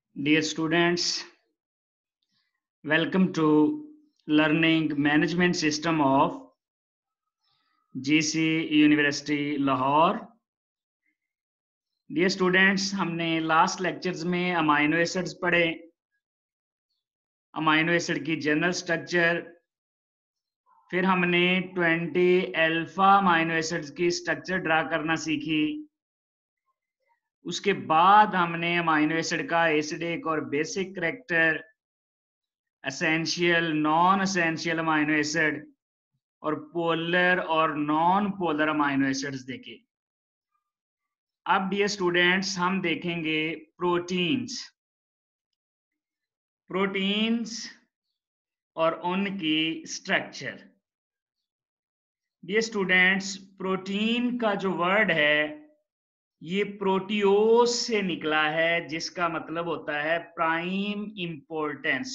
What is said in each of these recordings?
Dear students, welcome to Learning Management System of GC University Lahore. Dear students, हमने last lectures में amino acids पढ़े, amino acid की general structure, फिर हमने 20 alpha amino acids की structure draw करना सीखी। उसके बाद हमने अमाइनो एसिड का एसिडिक और basic character, essential non essential amino acid और पोलर और नॉन पोलर अमाइनो एसिड्स देखे। अब डियर स्टूडेंट्स हम देखेंगे प्रोटीन्स और उनकी स्ट्रक्चर। डियर स्टूडेंट्स, प्रोटीन का जो वर्ड है ये प्रोटियोस से निकला है, जिसका मतलब होता है प्राइम इंपॉर्टेंस।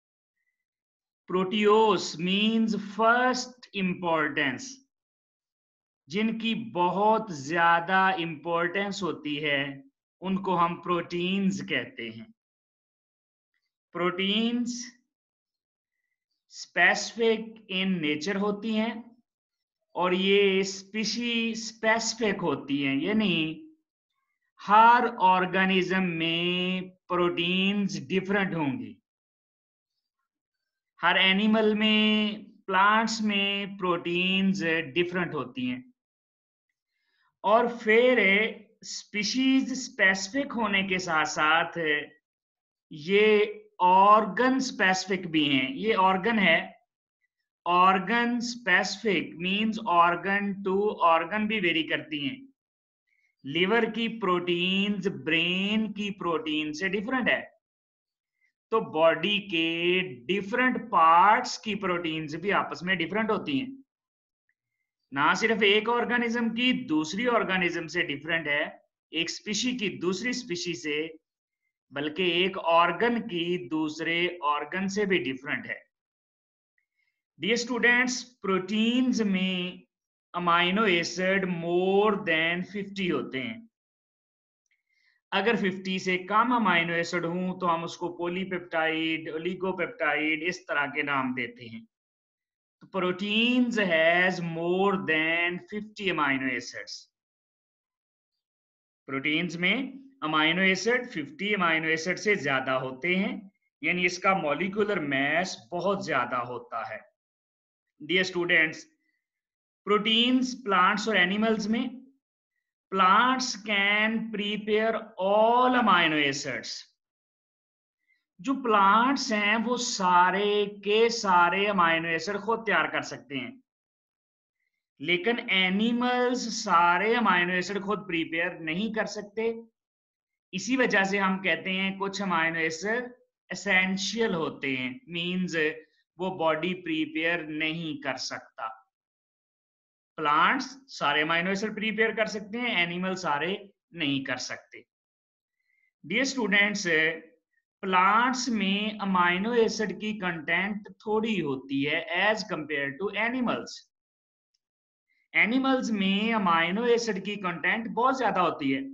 प्रोटियोस मींस फर्स्ट इंपॉर्टेंस, जिनकी बहुत ज्यादा इंपॉर्टेंस होती है उनको हम प्रोटीन्स कहते हैं। प्रोटीन्स स्पेसिफिक इन नेचर होती हैं और ये स्पीशी स्पेसिफिक होती हैं, यानी हर ऑर्गेनिज्म में प्रोटीन्स डिफरेंट होंगी। हर एनिमल में, प्लांट्स में प्रोटीन्स डिफरेंट होती हैं। और फिर स्पीशीज स्पेसिफिक होने के साथ साथ ये ऑर्गन स्पेसिफिक भी हैं। ये ऑर्गन है, organ specific means organ to organ भी वेरी करती हैं। लिवर की प्रोटीन्स ब्रेन की प्रोटीन से डिफरेंट है, तो बॉडी के डिफरेंट पार्ट्स की प्रोटीन्स भी आपस में डिफरेंट होती हैं। ना सिर्फ एक ऑर्गेनिज्म की दूसरी ऑर्गेनिज्म से डिफरेंट है, एक स्पीशी की दूसरी स्पीशी से, बल्कि एक ऑर्गन की दूसरे ऑर्गन से भी डिफरेंट है। डियर स्टूडेंट्स, प्रोटीन्स में अमाइनो एसिड मोर देन 50 होते हैं। अगर 50 से कम अमाइनो एसिड हों तो हम उसको पॉलीपेप्टाइड, ओलिगोपेप्टाइड इस तरह के नाम देते हैं। तो proteins has more than 50 amino acids. Proteins में अमाइनो एसिड 50 अमाइनो एसिड से ज्यादा होते हैं, यानी इसका मॉलिक्यूलर मास बहुत ज्यादा होता है। डियर स्टूडेंट्स, प्रोटीन्स प्लांट्स और एनिमल्स में, plants can prepare all amino acids. जो प्लांट्स हैं वो सारे के सारे अमाइनो एसिड खुद तैयार कर सकते हैं, लेकिन एनिमल्स सारे अमाइनो एसिड खुद प्रिपेयर नहीं कर सकते। इसी वजह से हम कहते हैं कुछ अमाइनो एसिड एसेंशियल होते हैं, मींस वो बॉडी प्रिपेयर नहीं कर सकता। प्लांट्स सारे अमाइनो एसिड प्रिपेयर कर सकते हैं, एनिमल सारे नहीं कर सकते। डियर स्टूडेंट्स, प्लांट्स में अमाइनो एसिड की कंटेंट थोड़ी होती है as compare to animals. Animals में अमाइनो एसिड की कंटेंट बहुत ज्यादा होती है।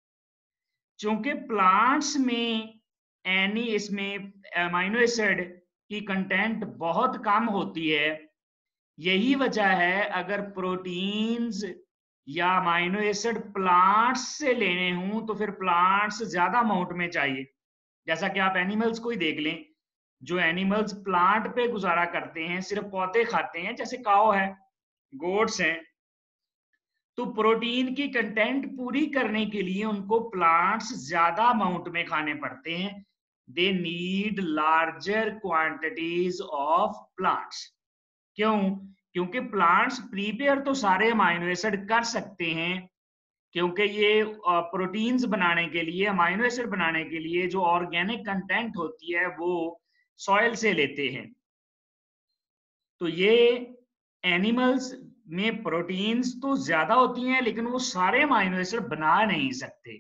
चूंकि प्लांट्स में इसमें अमाइनो एसिड की कंटेंट बहुत कम होती है, यही वजह है अगर प्रोटीन्स या अमाइनो एसिड प्लांट्स से लेने हों तो फिर प्लांट्स ज्यादा अमाउंट में चाहिए। जैसा कि आप एनिमल्स को ही देख लें, जो एनिमल्स प्लांट पे गुजारा करते हैं, सिर्फ पौधे खाते हैं, जैसे काऊ है, गोट्स हैं, तो प्रोटीन की कंटेंट पूरी करने के लिए उनको प्लांट्स ज्यादा अमाउंट में खाने पड़ते हैं। They need larger quantities of plants. क्यों? क्योंकि प्लांट्स प्रिपेयर तो सारे अमाइनो एसिड कर सकते हैं, क्योंकि ये प्रोटीन्स बनाने के लिए, अमाइनो एसिड बनाने के लिए जो ऑर्गेनिक कंटेंट होती है वो सॉइल से लेते हैं। तो ये एनिमल्स में प्रोटीन्स तो ज्यादा होती हैं, लेकिन वो सारे अमाइनो एसिड बना नहीं सकते।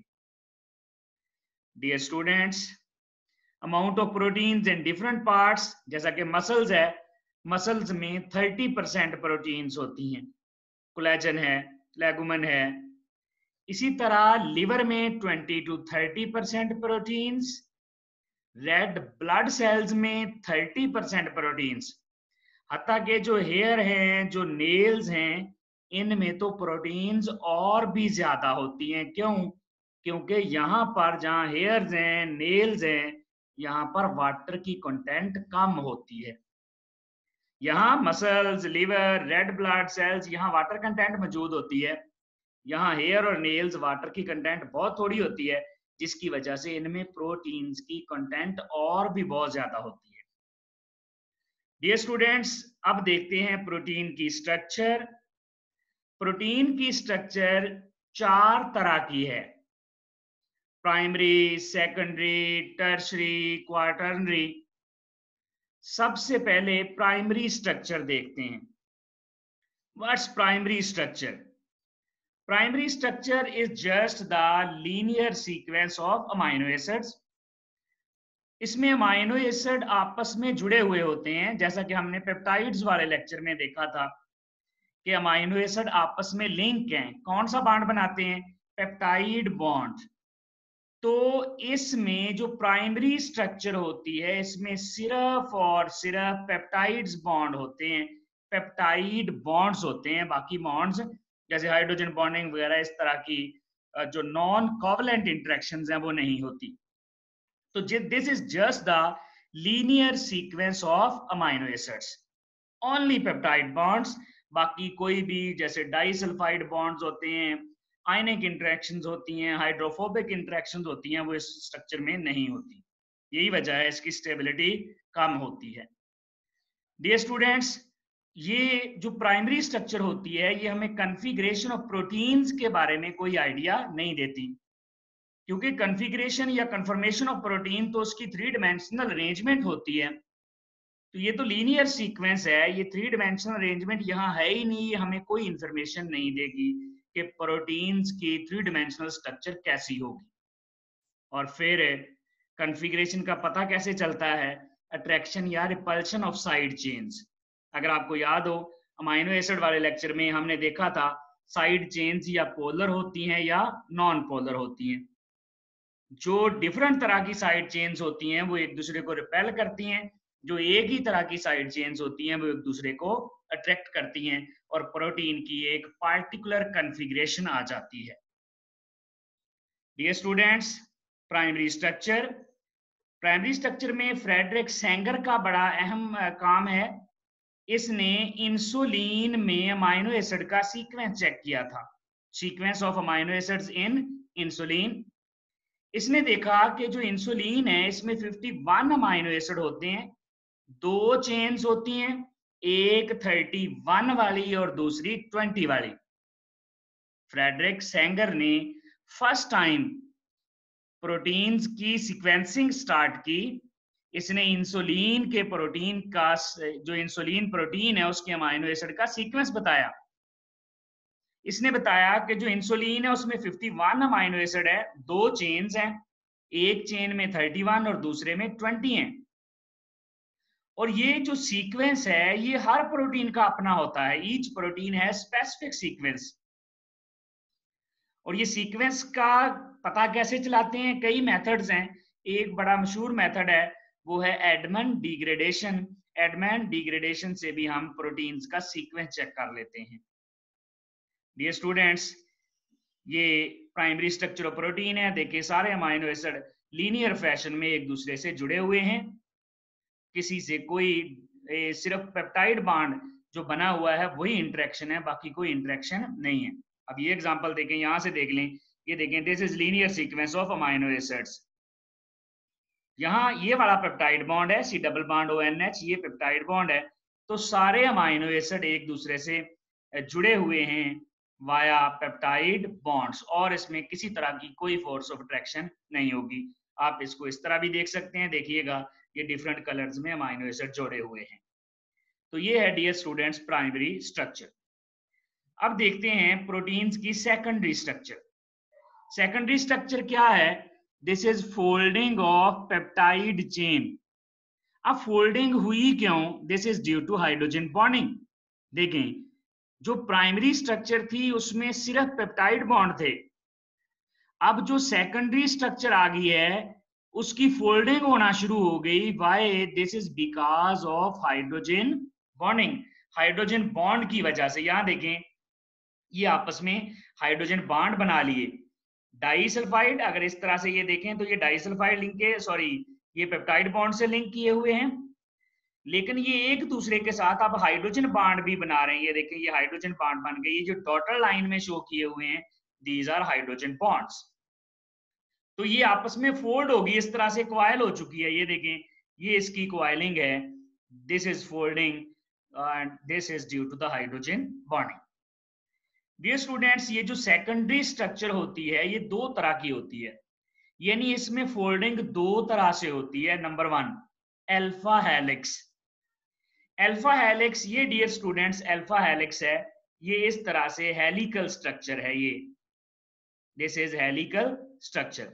Dear students, amount of proteins in different parts, जैसा कि मसल्स है, मसल्स में 30% प्रोटीन्स होती हैं, कोलेजन है, लेगुमेन है। इसी तरह लिवर में 20 to 30% proteins, red blood cells में 30% प्रोटीन्स, हत्ता के जो हेयर हैं, जो नेल्स हैं, इनमें तो प्रोटीन्स और भी ज्यादा होती हैं। क्यों? क्योंकि यहाँ पर जहाँ हेयर्स हैं, नेल्स हैं, यहाँ पर वाटर की कंटेंट कम होती है। यहाँ muscles, liver, red blood cells, यहाँ वाटर कंटेंट मौजूद होती है। यहाँ हेयर और नेल्स वाटर की कंटेंट बहुत थोड़ी होती है, जिसकी वजह से इनमें प्रोटीन्स की कंटेंट और भी बहुत ज्यादा होती है। डियर स्टूडेंट्स, अब देखते हैं प्रोटीन की स्ट्रक्चर। प्रोटीन की स्ट्रक्चर 4 तरह की है, प्राइमरी, सेकेंडरी, टर्शरी, क्वाटर्नरी। सबसे पहले प्राइमरी स्ट्रक्चर देखते हैं। What's primary structure? Primary structure is just the linear sequence of amino acids. इसमें अमाइनो एसिड आपस में जुड़े हुए होते हैं, जैसा कि हमने पेप्टाइड्स वाले लेक्चर में देखा था कि अमाइनो एसिड आपस में लिंक हैं। कौन सा बॉन्ड बनाते हैं? Peptide bond. तो इसमें जो प्राइमरी स्ट्रक्चर होती है, इसमें सिर्फ और सिर्फ पेप्टाइड्स बॉन्ड होते हैं, पेप्टाइड बॉन्ड्स होते हैं। बाकी बॉन्ड्स जैसे हाइड्रोजन बॉन्डिंग वगैरह, इस तरह की जो नॉन कोवलेंट इंटरेक्शंस हैं, वो नहीं होती। तो this is just the linear sequence of amino acids, only peptide bonds. बाकी कोई भी जैसे डाइसल्फाइड बॉन्ड्स होते हैं, आयनिक इंटरेक्शंस होती हैं, हाइड्रोफोबिक इंटरेक्शंस होती हैं, वो इस स्ट्रक्चर में नहीं होती। यही वजह है इसकी स्टेबिलिटी कम होती है। डियर स्टूडेंट्स, ये जो प्राइमरी स्ट्रक्चर होती है, ये हमें कॉन्फ़िगरेशन ऑफ प्रोटीन्स के बारे में कोई आइडिया नहीं देती, क्योंकि कॉन्फ़िगरेशन या कन्फर्मेशन ऑफ प्रोटीन तो उसकी 3 डायमेंशनल अरेंजमेंट होती है। तो ये तो लीनियर सीक्वेंस है, ये 3 डायमेंशनल अरेंजमेंट यहाँ है ही नहीं, ये हमें कोई इंफॉर्मेशन नहीं देगी कि प्रोटीन्स की 3 डायमेंशनल स्ट्रक्चर कैसी होगी। और फिर कॉन्फ़िगरेशन का पता कैसे चलता है? अट्रैक्शन या रिपल्शन ऑफ साइड चेन्स। अगर आपको याद हो, अमाइनो एसिड वाले लेक्चर में हमने देखा था साइड चेन्स या पोलर होती हैं या नॉन पोलर होती हैं। जो डिफरेंट तरह की साइड चेन्स होती हैं वो एक दूसरे को रिपेल करती हैं, जो एक ही तरह की साइड चेन्स होती हैं वो एक दूसरे को अट्रैक्ट करती हैं, और प्रोटीन की एक पार्टिकुलर कॉन्फ़िगरेशन आ जाती है। Dear students, primary structure, primary structure में फ्रेडरिक सेंगर का बड़ा अहम काम है। इसने इंसुलिन में अमाइनो एसिड का सीक्वेंस चेक किया था, sequence of amino acids in insulin. इसने देखा कि जो इंसुलिन है, इसमें 51 अमाइनो एसिड होते हैं, 2 चेन्स होती हैं, एक 31 वाली और दूसरी 20 वाली। फ्रेडरिक सेंगर ने फर्स्ट टाइम प्रोटीन्स की सीक्वेंसिंग स्टार्ट की। इसने इंसुलिन के प्रोटीन का, जो इंसुलिन प्रोटीन है उसके अमाइनो एसिड का सीक्वेंस बताया। इसने बताया कि जो इंसुलिन है उसमें 51 अमाइनो एसिड है, 2 चेन्स हैं, एक चेन में 31 और दूसरे में 20 हैं। और ये जो सीक्वेंस है, ये हर प्रोटीन का अपना होता है, ईच प्रोटीन है स्पेसिफिक सीक्वेंस। और ये सीक्वेंस का पता कैसे चलाते हैं? कई मेथड्स हैं। एक बड़ा मशहूर मेथड है, वो है एडमंड डिग्रेडेशन। एडमंड डिग्रेडेशन से भी हम प्रोटीन्स का सीक्वेंस चेक कर लेते हैं। डियर स्टूडेंट्स, ये प्राइमरी स्ट्रक्चर ऑफ प्रोटीन है। देखिए, सारे अमाइनो एसिड लीनियर फैशन में एक दूसरे से जुड़े हुए हैं, किसी से कोई सिर्फ पेप्टाइड बॉन्ड जो बना हुआ है वही इंटरेक्शन है, बाकी कोई इंटरेक्शन नहीं है। अब ये एग्जांपल देखें, यहां से देख लें, ये देखें, this is linear sequence of amino acids. यहाँ ये वाला पेप्टाइड बॉन्ड है, सी डबल बॉन्ड ONH, ये पेप्टाइड बॉन्ड है। तो सारे अमाइनो एसिड एक दूसरे से जुड़े हुए हैं वाया पेप्टाइड बॉन्ड्स, और इसमें किसी तरह की कोई फोर्स ऑफ अट्रैक्शन नहीं होगी। आप इसको इस तरह भी देख सकते हैं, देखिएगा ये डिफरेंट कलर्स में अमाइनो एसिड जोड़े हुए हैं। तो ये है डियर स्टूडेंट्स प्राइमरी स्ट्रक्चर। अब देखते हैं प्रोटीन्स की सेकेंडरी स्ट्रक्चर। सेकेंडरी स्ट्रक्चर क्या है? This is folding of peptide chain. अब फोल्डिंग हुई क्यों? This is due to hydrogen bonding. देखें, जो प्राइमरी स्ट्रक्चर थी उसमें सिर्फ पेप्टाइड बॉन्ड थे। अब जो सेकेंडरी स्ट्रक्चर आ गई है, उसकी फोल्डिंग होना शुरू हो गई। Why? This is because of hydrogen bonding, hydrogen bond की वजह से। यहां देखें, ये आपस में हाइड्रोजन बॉन्ड बना लिए। डाइसल्फाइड, अगर इस तरह से ये देखें तो ये डाइसल्फाइड लिंक के, सॉरी, ये पेप्टाइड बॉन्ड से लिंक किए हुए हैं, लेकिन ये एक दूसरे के साथ अब हाइड्रोजन बॉन्ड भी बना रहे हैं। ये देखें, ये हाइड्रोजन बॉन्ड बन गए। ये जो डॉटेड लाइन में शो किए हुए हैं, दीज आर हाइड्रोजन बॉन्ड्स। तो ये आपस में फोल्ड होगी, इस तरह से क्वाइल हो चुकी है। ये देखें, ये इसकी क्वाइलिंग है, this is folding and this is due to the hydrogen bonding. Dear students, ये जो सेकेंडरी स्ट्रक्चर होती है ये दो तरह की होती है, यानी इसमें फोल्डिंग दो तरह से होती है। Number one, alpha helix. Alpha helix, ये डियर स्टूडेंट्स अल्फा हेलिक्स है, ये इस तरह से हेलिकल स्ट्रक्चर है। ये दिस इज हेलिकल स्ट्रक्चर।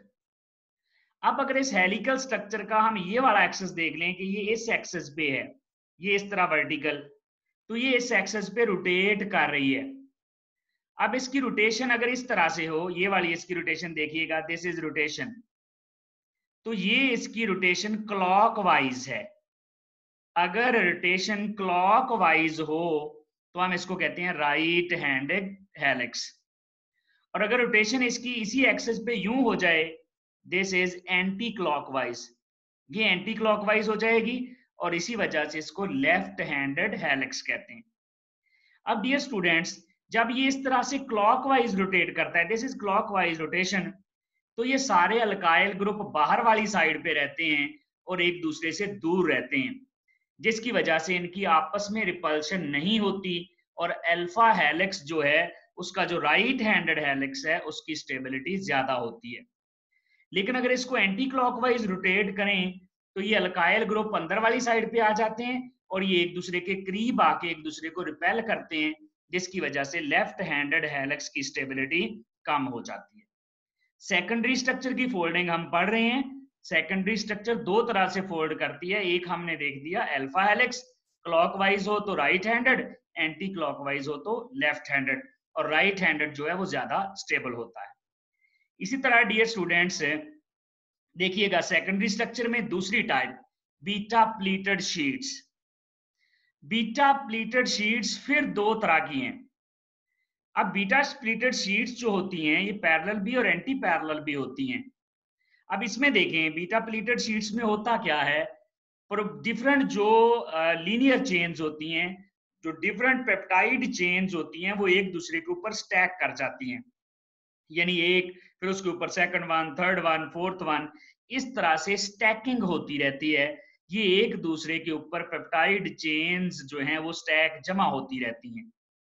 अब अगर इस हेलिकल स्ट्रक्चर का हम ये वाला एक्सेस देख लें कि ये इस एक्सेस पे है, ये इस तरह वर्टिकल, तो ये इस एक्सेस पे रोटेट कर रही है। अब इसकी रोटेशन अगर इस तरह से हो, ये वाली इसकी रोटेशन देखिएगा, दिस इज रोटेशन, तो ये इसकी रोटेशन क्लॉकवाइज है। अगर रोटेशन क्लॉकवाइज हो तो हम इसको कहते हैं राइट हैंडेड हेलिक्स। और अगर रोटेशन इसकी इसी एक्सेस पे यूं हो जाए, दिस इज एंटी क्लॉकवाइज, ये एंटी क्लॉकवाइज हो जाएगी और इसी वजह से इसको लेफ्ट हैंडेड हेलिक्स कहते हैं। अब डियर स्टूडेंट्स, जब ये इस तरह से क्लॉकवाइज रोटेट करता है, दिस इज क्लॉकवाइज रोटेशन, तो ये सारे अल्काइल ग्रुप बाहर वाली साइड पे रहते हैं और एक दूसरे से दूर रहते हैं, जिसकी वजह से इनकी आपस में रिपल्शन नहीं होती और अल्फा हेलिक्स जो है उसका जो राइट हैंडेड हेलिक्स है उसकी स्टेबिलिटी ज्यादा होती है। लेकिन अगर इसको एंटी क्लॉकवाइज रोटेट करें तो ये अल्काइल ग्रुप अंदर वाली साइड पे आ जाते हैं और ये एक दूसरे के करीब आके एक दूसरे को रिपेल करते हैं, जिसकी वजह से लेफ्ट हैंडेड हेलिक्स की स्टेबिलिटी कम हो जाती है। सेकेंडरी स्ट्रक्चर की फोल्डिंग हम पढ़ रहे हैं। सेकेंडरी स्ट्रक्चर दो तरह से फोल्ड करती है, एक हमने देख दिया अल्फा हेलिक्स, क्लॉकवाइज हो तो राइट हैंडेड, एंटी क्लॉकवाइज हो तो लेफ्ट हैंडेड, और राइट हैंडेड जो है वो ज्यादा स्टेबल होता है। इसी तरह डियर स्टूडेंट्स देखिएगा, सेकेंडरी स्ट्रक्चर में दूसरी type beta pleated sheets. Beta pleated sheets फिर दो तरह की हैं। अब बीटा स्प्लिटेड शीट्स जो होती हैं ये पैरेलल भी और एंटी पैरेलल भी होती हैं। अब इसमें देखें, बीटा प्लीटेड शीट्स में होता क्या है, पर डिफरेंट जो लीनियर चेन्स होती हैं, जो डिफरेंट पेप्टाइड चेन्स होती हैं, वो एक दूसरे के ऊपर स्टैक कर जाती हैं, यानी एक फिर उसके ऊपर second one, third one, fourth one, इस तरह से स्टैकिंग होती रहती है। ये एक दूसरे के ऊपर पेप्टाइड चेन्स जो हैं वो स्टैक जमा होती रहती हैं।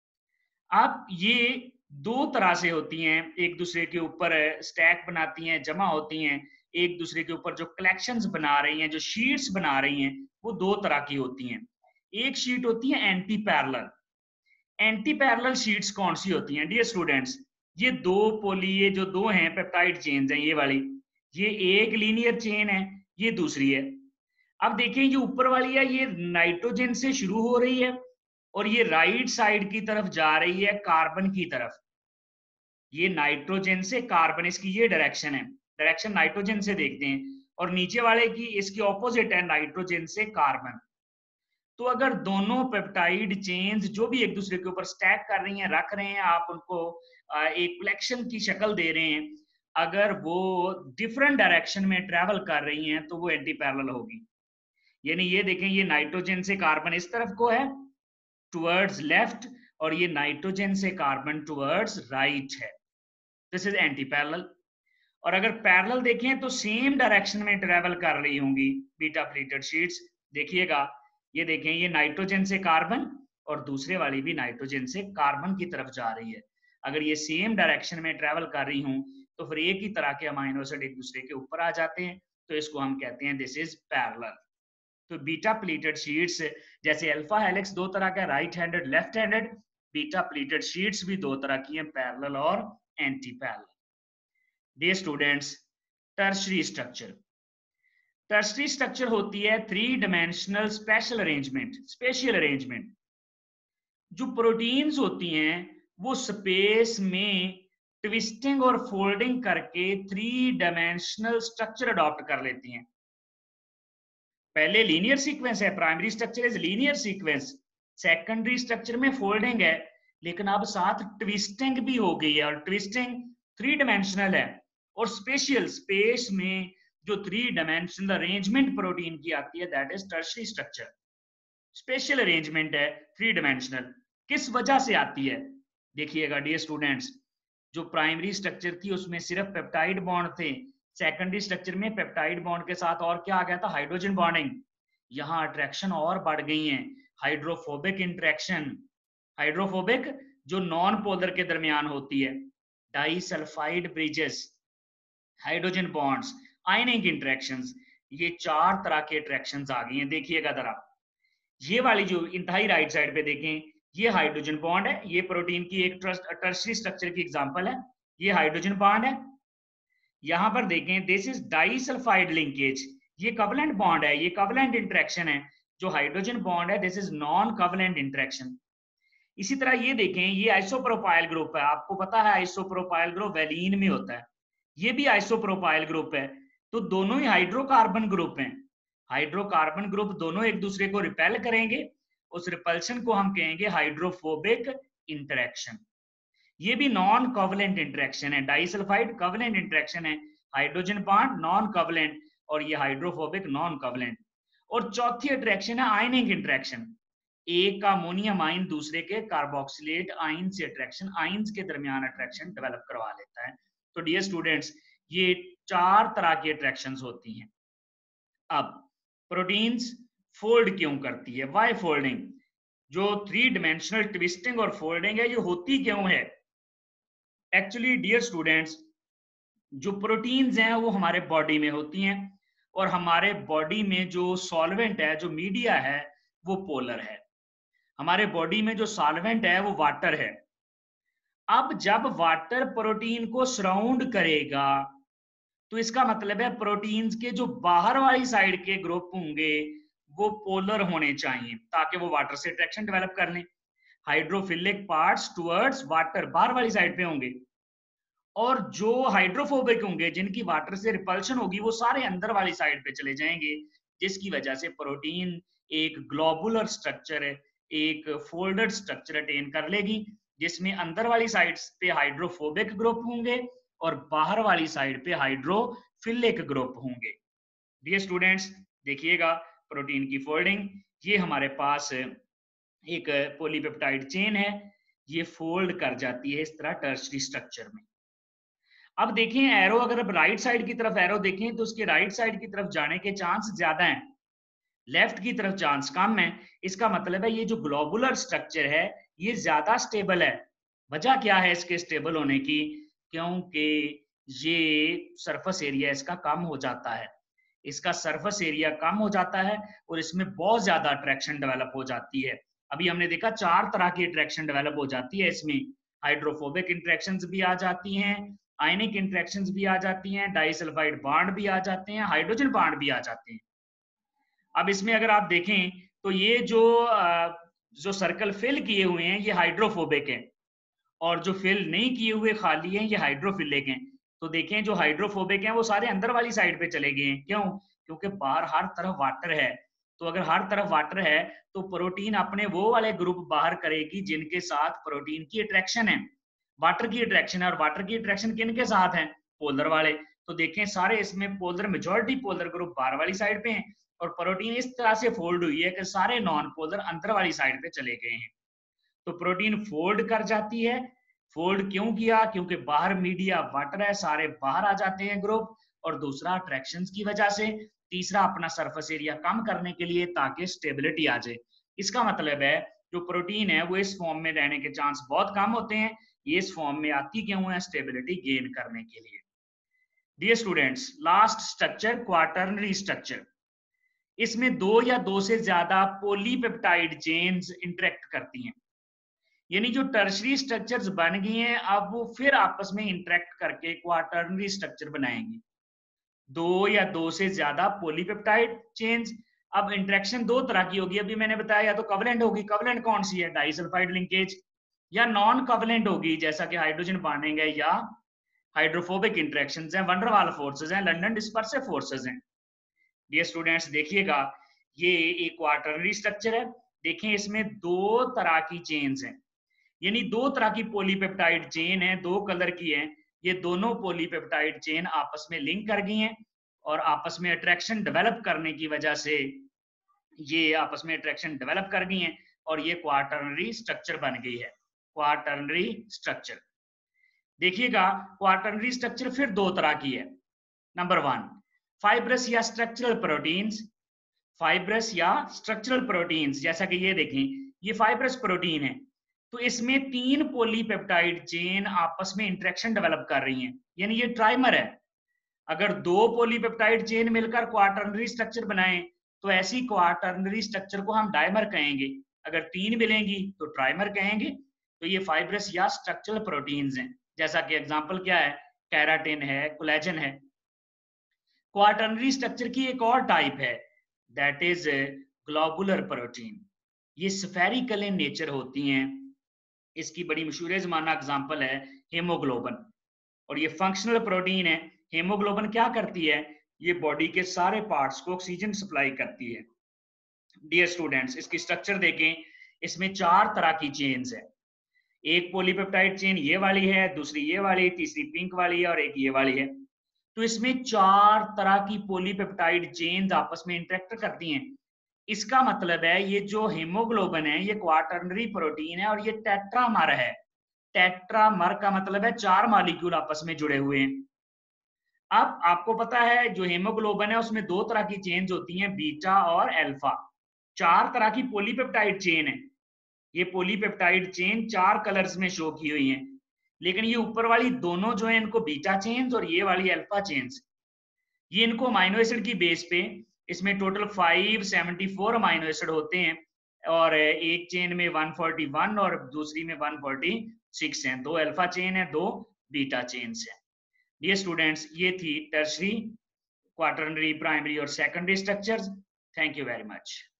अब ये दो तरह से होती हैं, एक दूसरे के ऊपर स्टैक बनाती हैं, जमा होती हैं, एक दूसरे के ऊपर जो कलेक्शंस बना रही हैं, जो शीट्स बना रही हैं, वो दो तरह की होती हैं। एक शीट होती है anti parallel. Anti parallel sheets कौन सी होती हैं डियर स्टूडेंट्स, ये दो पोली, ये जो दो हैं पेप्टाइड चेन्स हैं, ये वाली, ये एक लीनियर चेन है, ये दूसरी है। अब देखिए, ये ऊपर वाली है ये नाइट्रोजन से शुरू हो रही है और ये राइट साइड की तरफ जा रही है कार्बन की तरफ। ये नाइट्रोजन से कार्बन, इसकी ये डायरेक्शन है, डायरेक्शन नाइट्रोजन से देखते हैं, और नीचे वाले की इसकी ऑपोजिट है, नाइट्रोजन से कार्बन। तो अगर दोनों पेप्टाइड चेन्स जो भी एक दूसरे के ऊपर स्टैक कर रही हैं, रख रहे हैं, आप उनको एक कलेक्शन की शक्ल दे रहे हैं, अगर वो डिफरेंट डायरेक्शन में ट्रेवल कर रही हैं तो वो एंटी पैरेलल होगी। यानी ये देखें, ये नाइट्रोजन से कार्बन इस तरफ को है टुवर्ड्स लेफ्ट, और ये नाइट्रोजन से कार्बन टुवर्ड्स राइट है, दिस इज एंटी पैरेलल। और अगर पैरेलल देखें तो सेम डायरेक्शन में ट्रेवल कर रही होंगी बीटा प्लीटेड शीट्स। देखिएगा, ये देखें, ये नाइट्रोजन से कार्बन और दूसरे वाली भी नाइट्रोजन से कार्बन की तरफ जा रही है। अगर ये सेम डायरेक्शन में ट्रेवल कर रही हूं तो फिर एक ही तरह के अमाइनो एसिड एक दूसरे के ऊपर आ जाते हैं, तो इसको हम कहते हैं दिस इज पैरेलल। तो बीटा प्लीटेड शीट्स, जैसे अल्फा हेलिक्स दो तरह का, right handed, left handed, beta pleated sheets भी दो तरह की हैं, पैरेलल और anti parallel. Dear students, tertiary structure, tertiary structure होती है three dimensional special arrangement, spatial arrangement. जो प्रोटीन्स होती हैं वो स्पेस में ट्विस्टिंग और फोल्डिंग करके 3 डायमेंशनल स्ट्रक्चर अडॉप्ट कर लेती हैं। पहले लीनियर सीक्वेंस है, primary structure is linear sequence, secondary structure में फोल्डिंग है, लेकिन अब साथ ट्विस्टिंग भी हो गई है, और ट्विस्टिंग 3 डायमेंशनल है। और स्पेशियल स्पेस में जो 3 डायमेंशनल अरेंजमेंट प्रोटीन की आती है, that is tertiary structure. Special arrangement है 3 डायमेंशनल। किस वजह से आती है? देखिएगा डियर स्टूडेंट्स, जो प्राइमरी स्ट्रक्चर थी उसमें सिर्फ पेप्टाइड बॉन्ड थे, सेकेंडरी स्ट्रक्चर में पेप्टाइड बॉन्ड के साथ और क्या आ गया था? Hydrogen bonding. यहाँ अट्रैक्शन और बढ़ गई है, हाइड्रोफोबिक इंटरेक्शन। हाइड्रोफोबिक जो नॉन पोलर के दरमियान होती है, disulphide bridges, hydrogen bonds, ionic interactions, ये 4 तरह के अट्रैक्शंस आ गई हैं। देखिएगा जरा, ये वाली जो इंतहाई राइट साइड पे देखें, ये हाइड्रोजन बॉन्ड है, ये प्रोटीन की एक टर्शियरी स्ट्रक्चर की एग्जांपल है, ये हाइड्रोजन बॉन्ड है। यहां पर देखें, दिस इज डाइसल्फाइड लिंकेज, ये कवलेंट बॉन्ड है, ये कवलेंट इंटरेक्शन है। जो हाइड्रोजन बॉन्ड है, this is non covalent interaction. इसी तरह ये देखें, ये आइसोप्रोपाइल ग्रुप है, आपको पता है आइसोप्रोपाइल ग्रुप वेलिन में होता है, ये भी आइसोप्रोपाइल ग्रुप है, तो दोनों ही हाइड्रोकार्बन ग्रुप हैं। हाइड्रोकार्बन ग्रुप दोनों एक दूसरे को रिपेल करेंगे, उस रिपल्शन को हम कहेंगे हाइड्रोफोबिक इंटरेक्शन। ये भी नॉन कवलेंट इंटरेक्शन है, डाइसल्फाइड कवलेंट इंटरेक्शन है, हाइड्रोजन बॉन्ड नॉन कवलेंट, और ये हाइड्रोफोबिक नॉन कवलेंट। और चौथी अट्रैक्शन है आयनिक इंटरेक्शन, एक का अमोनियम आयन दूसरे के कार्बोक्सिलेट आयन से अट्रैक्शन, आयन्स के दरमियान अट्रैक्शन डेवलप करवा लेता है। तो डियर स्टूडेंट्स, ये 4 तरह की अट्रैक्शंस होती हैं। अब प्रोटीन्स फोल्ड क्यों करती है? Why folding? जो 3 डायमेंशनल ट्विस्टिंग और फोल्डिंग है, ये होती क्यों है? एक्चुअली डियर स्टूडेंट्स, जो प्रोटीन्स हैं वो हमारे बॉडी में होती हैं, और हमारे बॉडी में जो सॉल्वेंट है, जो मीडिया है, वो पोलर है। हमारे बॉडी में जो सॉल्वेंट है वो वाटर है। अब जब वाटर प्रोटीन को सराउंड करेगा, तो इसका मतलब है प्रोटीन्स के जो बाहर वाली साइड के ग्रुप होंगे वो पोलर होने चाहिए, ताकि वो वाटर से अट्रैक्शन डेवलप कर लें। हाइड्रोफिलिक पार्ट्स टुवर्ड्स वाटर, बाहर वाली साइड पे होंगे, और जो हाइड्रोफोबिक होंगे, जिनकी वाटर से रिपल्शन होगी, वो सारे अंदर वाली साइड पे चले जाएंगे, जिसकी वजह से प्रोटीन एक ग्लोबुलर स्ट्रक्चर, एक फोल्डेड स्ट्रक्चर अटेन कर लेगी, जिसमें अंदर वाली साइड पे हाइड्रोफोबिक ग्रुप होंगे और बाहर वाली साइड पे हाइड्रोफिलिक ग्रुप होंगे। डियर स्टूडेंट्स, देखिएगा प्रोटीन की फोल्डिंग, ये हमारे पास एक पॉलीपेप्टाइड चेन है, ये फोल्ड कर जाती है इस तरह टर्शियरी स्ट्रक्चर में। अब देखें एरो, अगर अब राइट साइड की तरफ एरो देखें तो उसके राइट साइड की तरफ जाने के चांस ज्यादा हैं, लेफ्ट की तरफ चांस कम है। इसका मतलब है ये जो ग्लोबुलर स्ट्रक्चर है ये ज्यादा स्टेबल है। वजह क्या है इसके स्टेबल होने की? क्योंकि ये सरफेस एरिया इसका कम हो जाता है, इसका सरफेस एरिया कम हो जाता है और इसमें बहुत ज्यादा अट्रैक्शन डेवलप हो जाती है। अभी हमने देखा 4 तरह की अट्रैक्शन डेवलप हो जाती है इसमें, हाइड्रोफोबिक इंटरेक्शंस भी आ जाती हैं, आयनिक इंटरेक्शंस भी आ जाती हैं, डाइसल्फाइड बॉन्ड भी आ जाते हैं, हाइड्रोजन बॉन्ड भी आ जाते हैं। अब इसमें अगर आप देखें तो ये जो सर्कल फिल किए हुए हैं ये हाइड्रोफोबिक हैं, और जो फिल नहीं किए हुए खाली हैं ये हाइड्रोफिलिक हैं। तो देखें जो हाइड्रोफोबिक हैं वो सारे अंदर वाली साइड पे चले गए हैं। क्यों? क्योंकि बाहर हर तरफ वाटर है। तो अगर हर तरफ वाटर है तो प्रोटीन अपने वो वाले ग्रुप बाहर करेगी जिनके साथ प्रोटीन की अट्रैक्शन है, वाटर की अट्रैक्शन है। और वाटर की अट्रैक्शन किनके साथ है? पोलर वाले। तो देखें सारे इसमें पोलर, मेजॉरिटी पोलर ग्रुप बाहर वाली साइड पे हैं, और प्रोटीन इस तरह से फोल्ड हुई है कि सारे नॉन पोलर अंदर वाली साइड पे चले गए हैं। तो प्रोटीन फोल्ड कर जाती है। फोल्ड क्यों किया? क्योंकि बाहर मीडिया वाटर है, सारे बाहर आ जाते हैं ग्रुप, और दूसरा अट्रैक्शंस की वजह से, तीसरा अपना सरफेस एरिया कम करने के लिए ताकि स्टेबिलिटी आ जाए। इसका मतलब है जो प्रोटीन है वो इस फॉर्म में रहने के चांस बहुत कम होते हैं। ये इस फॉर्म में आती क्यों है? स्टेबिलिटी गेन करने के लिए। Dear students, last structure quaternary structure. इसमें 2 या 2 से ज्यादा पॉलीपेप्टाइड चेन्स इंटरेक्ट करती हैं, यानी जो टर्शियरी स्ट्रक्चर्स बन गई हैं अब वो फिर आपस में इंटरेक्ट करके क्वाटर्नरी स्ट्रक्चर बनाएंगे। 2 या 2 से ज्यादा पॉलीपेप्टाइड चेन्स। अब इंटरेक्शन 2 तरह की होगी, अभी मैंने बताया, या तो कवलेंट होगी, कवलेंट कौन सी है? डाइसल्फाइड लिंकेज, या नॉन कवलेंट होगी जैसा कि हाइड्रोजन बॉन्डिंग है, या हाइड्रोफोबिक इंटरेक्शंस हैं, वंडरवाल फोर्सेस हैं, लंदन डिस्पर्सिव फोर्सेस हैं। डियर स्टूडेंट्स देखिएगा, ये एक क्वार्टरनरी स्ट्रक्चर है। देखें इसमें दो तरह की चेन्स हैं, यानी दो तरह की पॉलीपेप्टाइड चेन है, दो कलर की है। ये दोनों पॉलीपेप्टाइड चेन आपस में लिंक कर गई हैं और आपस में अट्रैक्शन डेवलप करने की वजह से ये आपस में अट्रैक्शन डेवलप कर गई हैं और ये क्वार्टरनरी स्ट्रक्चर बन गई है, क्वार्टरनरी स्ट्रक्चर। देखिएगा क्वार्टरनरी स्ट्रक्चर फिर दो तरह की है। नंबर 1, फाइब्रस या स्ट्रक्चरल प्रोटीन्स। फाइब्रस या स्ट्रक्चरल प्रोटीन्स, जैसा कि ये देखें, ये फाइब्रस प्रोटीन है, तो इसमें 3 पॉलीपेप्टाइड चेन आपस में इंटरेक्शन डेवलप कर रही हैं, यानी ये ट्राइमर है। अगर 2 पॉलीपेप्टाइड चेन मिलकर क्वार्टरनरी स्ट्रक्चर बनाएं तो ऐसी क्वार्टरनरी स्ट्रक्चर को हम डायमर कहेंगे। अगर 3 मिलेंगी तो ट्राइमर कहेंगे। तो ये फाइब्रस या स्ट्रक्चरल प्रोटीन्स हैं, जैसा कि एग्जांपल क्या है, केराटिन है, कोलेजन है। क्वार्टरनरी स्ट्रक्चर की एक और टाइप है, दैट इज ग्लोबुलर प्रोटीन। ये स्फेरिकल इन नेचर होती हैं। इसकी बड़ी मशहूर ज़माना एग्जांपल है हीमोग्लोबिन, और ये फंक्शनल प्रोटीन है। हीमोग्लोबिन क्या करती है, ये बॉडी के सारे पार्ट्स को ऑक्सीजन सप्लाई करती है। डियर स्टूडेंट्स इसकी स्ट्रक्चर देखें, इसमें 4 तरह की चेन्स है। एक पॉलीपेप्टाइड चेन ये वाली है, दूसरी ये वाली, तीसरी पिंक वाली है और एक ये वाली है। तो इसमें 4 तरह की पॉलीपेप्टाइड चेन्स आपस में इंटरेक्ट करती हैं। इसका मतलब है ये जो हीमोग्लोबिन है ये क्वार्टरनरी प्रोटीन है और ये टेट्रामर है। टेट्रामर का मतलब है 4 मॉलिक्यूल आपस में जुड़े हुए हैं। अब आपको पता है जो हीमोग्लोबिन है उसमें 2 तरह की चेन्स होती हैं, बीटा और अल्फा। 4 तरह की पॉलीपेप्टाइड चेन है। ये पॉलीपेप्टाइड चेन 4 कलर्स में शो की हुई हैं, लेकिन ये ऊपर वाली दोनों जो है इनको बीटा चेन्स और ये वाली अल्फा चेन्स, ये इनको अमीनो एसिड की बेस पे, इसमें टोटल 574 अमीनो एसिड होते हैं और एक चेन में 141 और दूसरी में 146 हैं। 2 अल्फा चेन है, 2 बीटा चेन्स हैं। डियर स्टूडेंट्स ये थी टर्शरी, क्वार्टरनरी, प्राइमरी और secondary structures. Thank you very much.